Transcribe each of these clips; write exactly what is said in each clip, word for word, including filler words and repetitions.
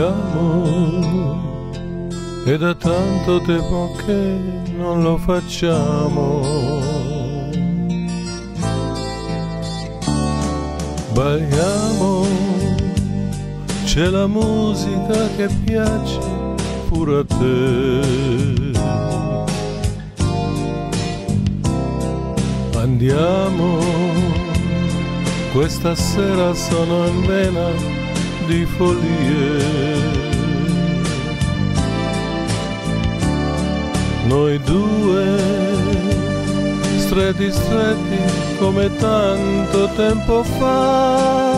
balliamo e da tanto tempo che non lo facciamo. Balliamo, c'è la musica che piace pure a te. Andiamo, questa sera sono in vena di follie. Noi due, stretti stretti come tanto tempo fa.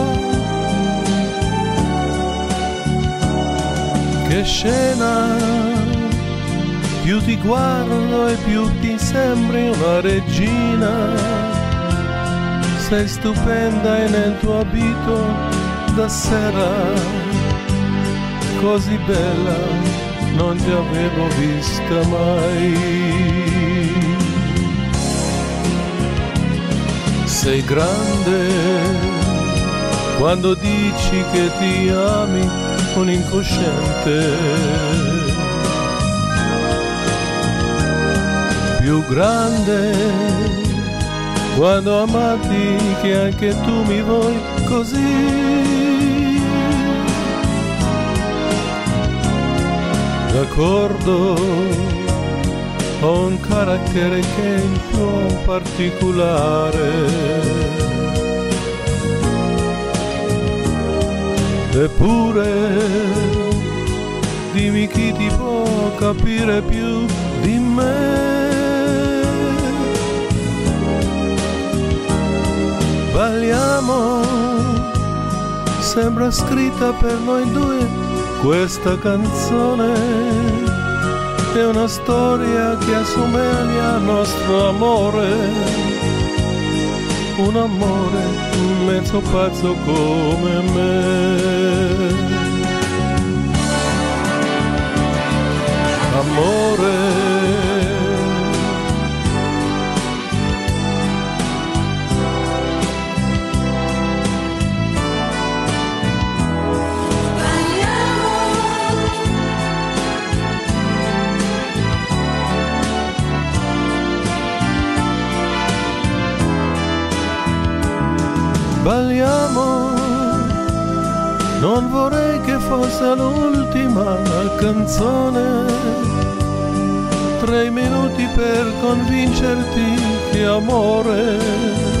Che scena, più ti guardo e più ti sembri una regina. Sei stupenda e nel tuo abito da sera, così bella non ti avevo vista mai. Sei grande quando dici che ti ami un incosciente, più grande quando amati che anche tu mi vuoi così. D'accordo, ho un carattere che è il tuo particolare, eppure dimmi chi ti può capire più di me. Balliamo, sembra scritta per noi due questa canzone, è una storia che assomiglia al nostro amore, un amore mezzo pazzo come me. Amore, balliamo, non vorrei che fosse l'ultima canzone, tre minuti per convincerti che amore